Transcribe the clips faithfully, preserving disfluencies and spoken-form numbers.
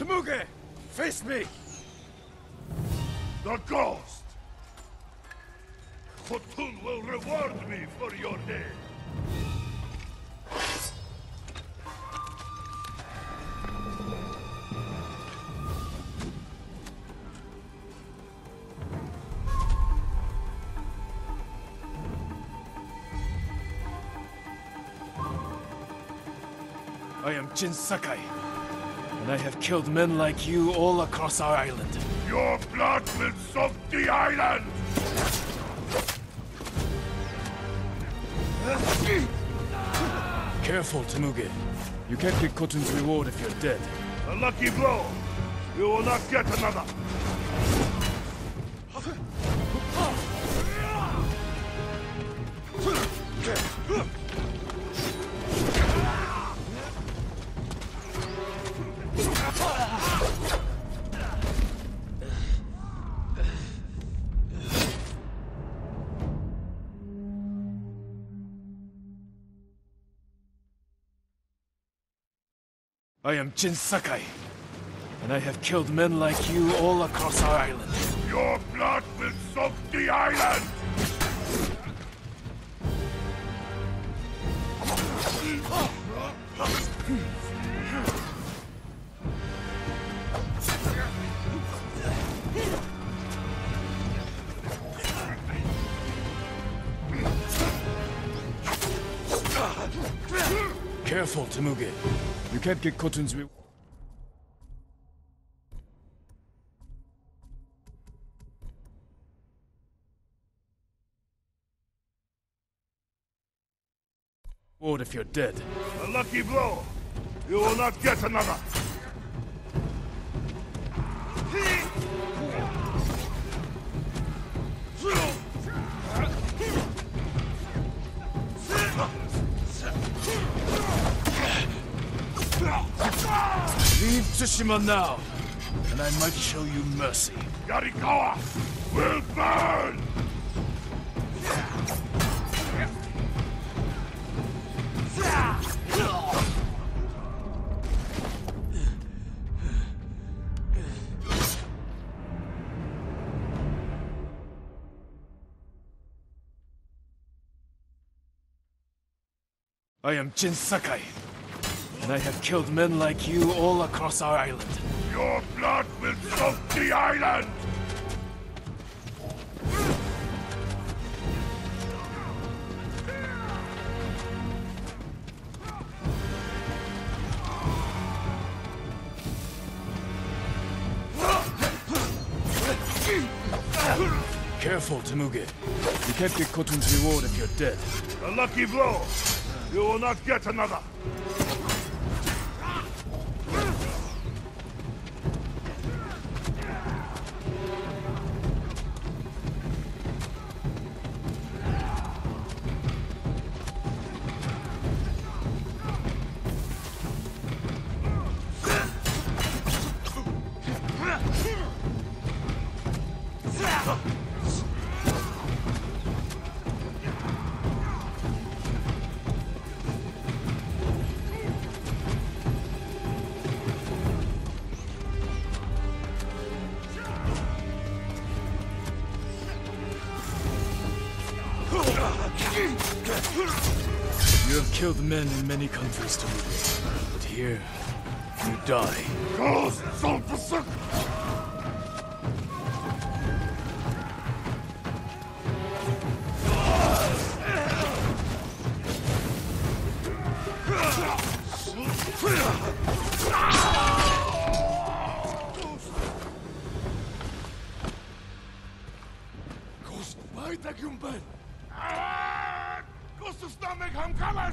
Temuge! Face me! The ghost! Khotun will reward me for your deed. I am Jin Sakai, and I have killed men like you all across our island. Your blood will soak the island! Careful, Temuge. You can't get Khotun's reward if you're dead. A lucky blow! You will not get another! I am Jin Sakai, and I have killed men like you all across our island. Your blood will soak the island! Careful, Temuge. You can't get Khotun's reward. Reward if you're dead. A lucky blow! You will not get another! Leave Tsushima now, and I might show you mercy. Yarikawa will burn! I am Jin Sakai, and I have killed men like you all across our island. Your blood will soak the island! Careful, Temuge. You can't get Khotun's reward if you're dead. A lucky blow! You will not get another! You have killed men in many countries, Temuge, but here, you die. Ghost soul berserk! Ghost, weiter Gumpel! Ghost of stomach, Hamkamas!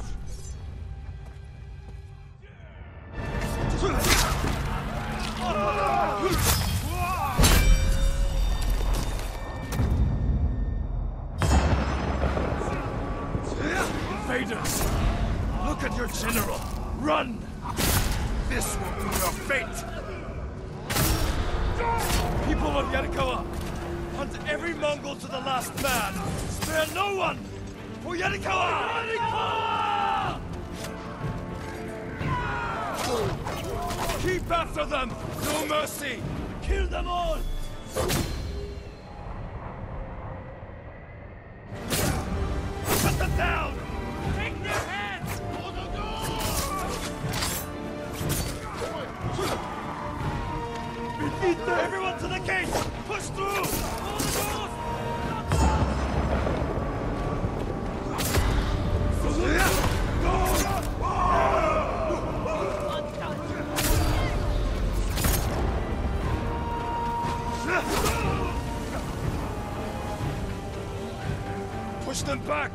Invaders! Look at your general! Run! This will be your fate! People of Yarikawa! Hunt every Mongol to the last man! Spare no one! For Yarikawa! Yarikawa! Keep after them! No mercy! Kill them all! Cut them down! Take their heads! Hold the door! Beneath them! Everyone to the gate! Push through! Hold the doors! Push them back!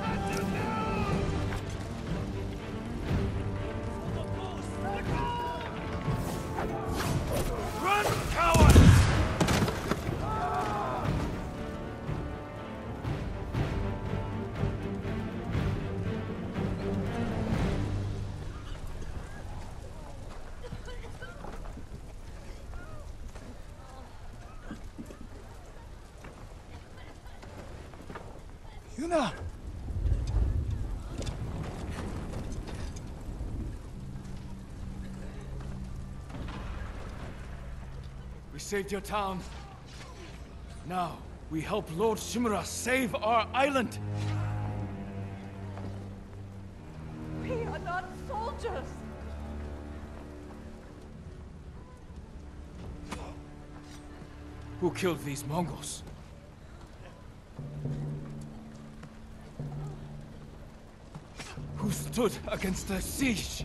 Run, coward! Yuna! We saved your town. Now, we help Lord Shimura save our island! We are not soldiers! Who killed these Mongols? Who stood against the siege?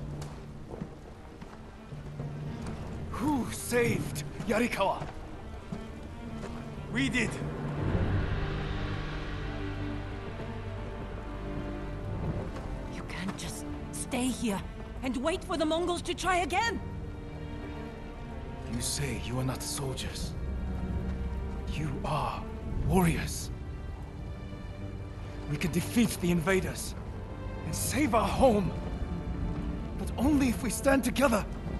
Who saved Yarikawa? We did. You can't just stay here and wait for the Mongols to try again! You say you are not soldiers. You are warriors. We can defeat the invaders and save our home. But only if we stand together.